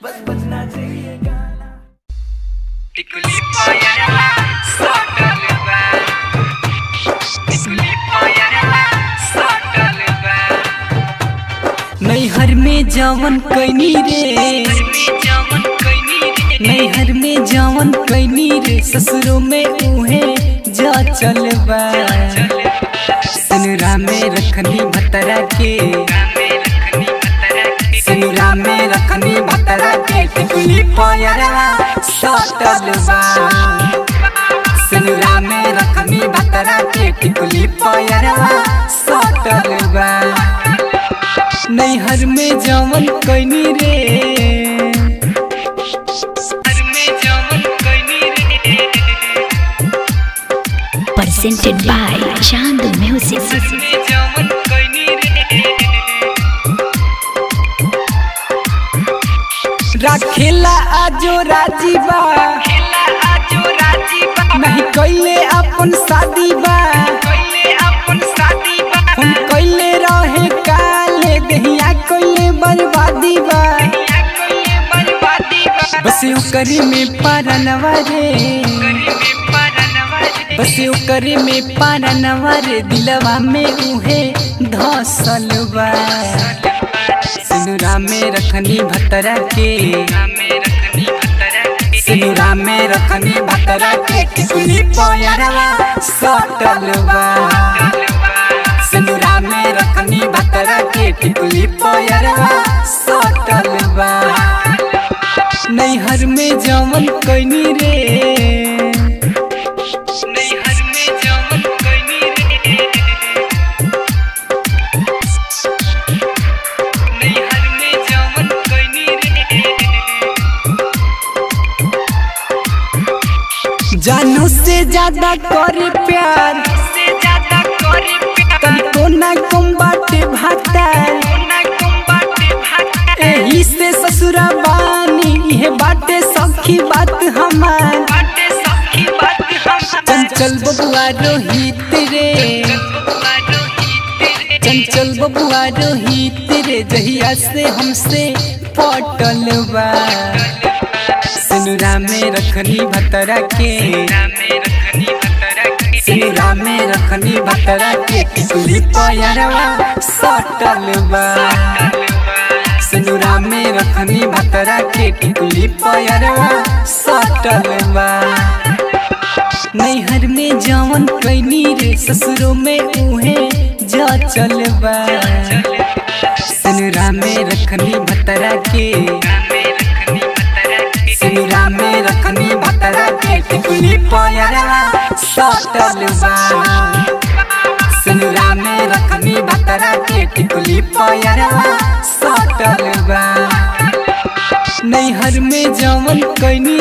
बस बजना चाहिए गाना। टिकुली पायरला सटल बा, टिकुली पायरला सटल बा। नैहर में जवन कैनी रे, नैहर में जवन कैनी रे, ससुरों में उहे जा चल बा। सनुरा में रखनी भतरा के, सनुरा में रखनी भतरा के, टिकुली पायरला सटल बा। सनुरा में रखनी भतरा के, टिकुली पायरला सटल बा। नैहर में जवन कैनी रे, presented by Chandu Music. राखेला आजो राजीबा, नहीं कैले अपन शादी बा, हम कैले रहे काले दहिया कैले बर्बादी बा। बस ओकरी में पारनवा रे, बस ओकरी में पारनवा रे, दिलवा में उहे धसल बा। सनुरा में रखनी भतरा के, सनुरा में रखनी भतरा के, टिकुली पायरला सटल बा। सनुरा में रखनी भतरा के, टिकुली पायरला सटल बा। नैहर में जवन कैनी रे, नैहर में जवन कैनी रे, नैहर में जवन कैनी रे। जानू से ज्यादा करे प्यार, तनको ना कम बाटे भातार, एही से ससुरा बानी इहे बाटे सखी बात हमार। चंचल बबुआ रोहित रे, चंचल बबुआ रोहित रे, जहिया से हमसे पटल बा। सनुरा में रखनी भतरा के, सनुरा में रखनी भतरा के, टिकुली पायरला सटल बा। सनुरा में रखनी भतरा के, टिकुली पायरला सटल बा। नैहर में जवन कैनी रे, ससुरों में उहे जा चल बा। सनुरा में रखनी भतरा के, सनुरा में रखनी भतरा के, टिकुली पायरला सटल बा। सनुरा में रखनी भतरा के, टिकुली पायरला सटल बा। नैहर में जवन कैनी